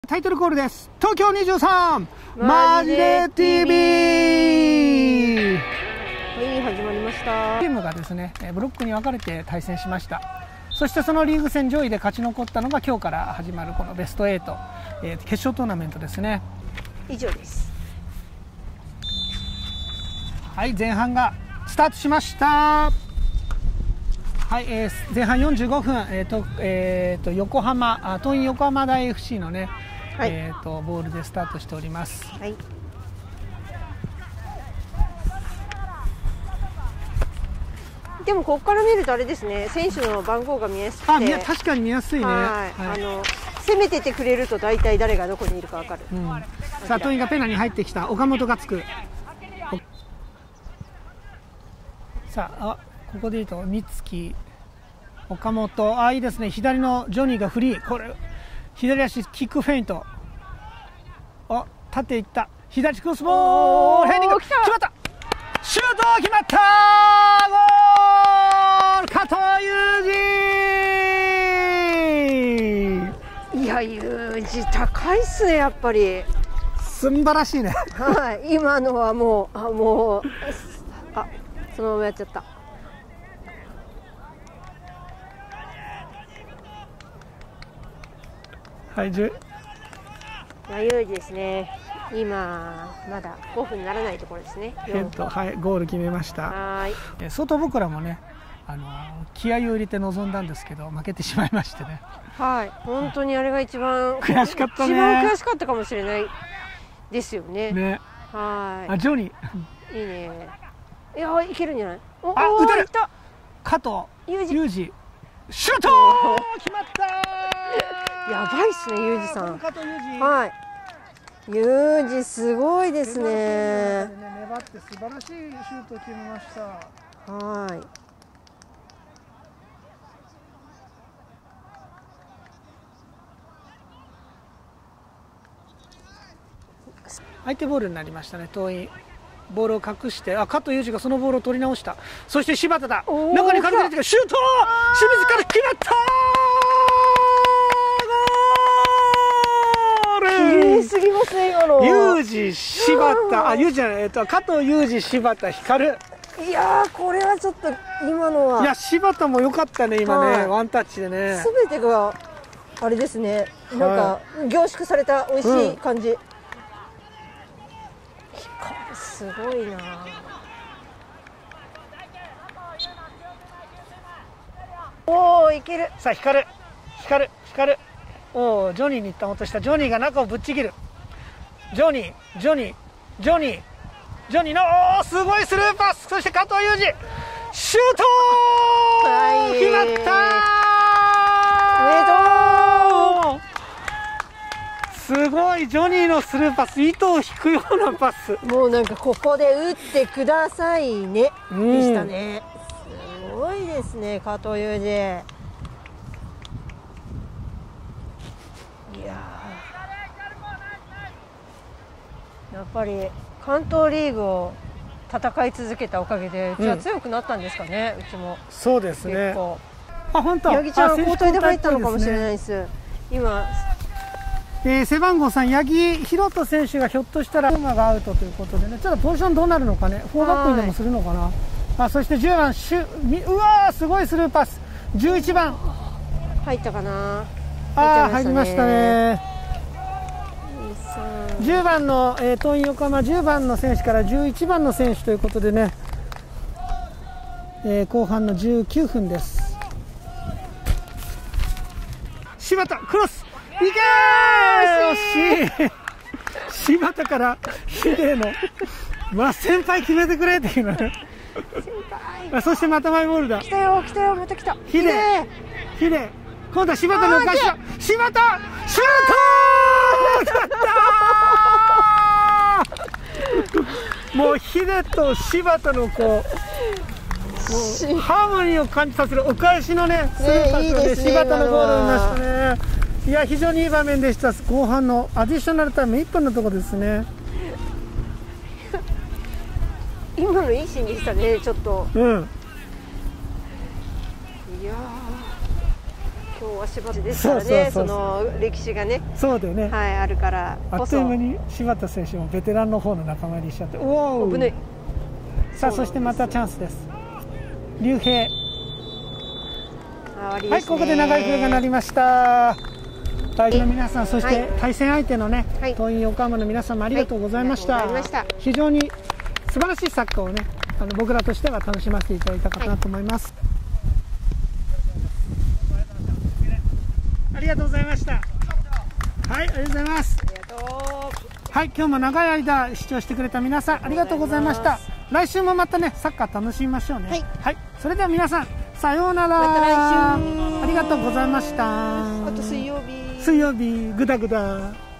タイトルコールです。東京23マジで TV 始まりました。 チームがですねブロックに分かれて対戦しました。そしてそのリーグ戦上位で勝ち残ったのが今日から始まるこのベスト8、決勝トーナメントですね。 以上です。 はい、前半がスタートしました。はい、前半45分、横浜桐蔭横浜大 FC のね、はい、ボールでスタートしております。 はい、でもここから見るとあれですね、選手の番号が見やすくて、 確かに見やすいね。はい、 攻めててくれると大体誰がどこにいるか分かる。 さあ桐蔭がペナに入ってきた。岡本がつく。さあここでいいと三月岡本、いいですね。左のジョニーがフリー、これ左足キックフェイント、縦いった、左クロスボールヘディング決まった、シュート決まった、ゴール加藤裕二。いや裕二高いっすね、やっぱりすんばらしいね。 はい、今のはもうそのままやっちゃった。 はい、裕二ですね。今まだ5分にならないところですね。 はい、ゴール決めました。 はい、 相当僕らもね気合を入れて臨んだんですけど負けてしまいましてね。 はい、本当にあれが一番悔しかったね。 一番悔しかったかもしれないですよね。 ね、 はい。 ジョニーいいね。いや、いけるんじゃない。 打てる。加藤裕二シュート決まった。 やばいっすね、裕二さん。 加藤裕二。 はい。裕二すごいですね。 粘って素晴らしいシュートを決めました。 はい。 相手ボールになりましたね。桐蔭ボールを隠して、加藤裕二がそのボールを取り直した。そして柴田だ、中に軽く入れてシュート、清水から決まった、ゴール。 綺麗すぎますね、今の。 裕二柴田、裕二じゃない、加藤裕二柴田光。 いやー、これはちょっと今のは、 いや柴田も良かったね、今ね、ワンタッチでね。 すべてがあれですね、なんか凝縮された美味しい感じ。すごいな。おお、いける。 さあ光。おお、ジョニーに行ったもとした。ジョニーが中をぶっちぎる。ジョニーのすごいスルーパス。そして加藤裕二シュートー、決まった。 おめでとう。 すごい、ジョニーのスルーパス、糸を引くようなパス。 もうなんかここで打ってくださいね、でしたね。すごいですね、加藤裕二。いややっぱり関東リーグを戦い続けたおかげでうちは強くなったんですかね。うちもそうですね。 本当。 八木ちゃん交代で入ったのかもしれないです。今背番号3、八木宏斗選手がひょっとしたら馬がアウトということでね、ちょっとポジションどうなるのかね、4バックにでもするのかな。そして10番うわー、すごいスルーパス。11番入ったかな。 入りましたね。10番の桐蔭横浜10番の選手から11番の選手ということでね、後半の19分です。柴田クロス、いけー、惜しい。柴田からヒデの先輩決めてくれっていうのね。そしてまたマイボールだ。 来たよ、また来た。 ヒデ今度は柴田の返しだ。柴田シュートー、もうヒデと柴田のハーモニーを感じさせるお返しのね、スルーパスで柴田のゴールになりましたね。いや、非常にいい場面でした。後半のアディショナルタイム1分のところですね。 今のいいシーンでしたね、ちょっと。いや今日は柴田ですからね、その歴史がね、 そうだよね、 はい、あるからあっという間に柴田選手もベテランの方の仲間入りしちゃって、おお、さあそしてまたチャンスです。竜兵、はい、ここで長い笛が鳴りました。大事な皆さん、そして対戦相手のね、桐蔭横浜の皆様、ありがとうございました。非常に素晴らしいサッカーをね、僕らとしては楽しませていただいたかなと思います。ありがとうございました。はい、ありがとうございます。はい、今日も長い間視聴してくれた皆さん、ありがとうございました。来週もまたね、サッカー楽しみましょうね。はい、それでは皆さん、さようなら。また来週。ありがとうございました。 あと水曜日。 水曜日、ぐだぐだ。